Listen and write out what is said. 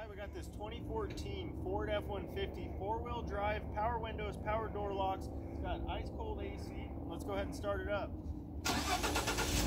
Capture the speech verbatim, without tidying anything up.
Alright, we got this twenty fourteen Ford F one fifty four-wheel drive, power windows, power door locks. It's got ice cold A C. Let's go ahead and start it up.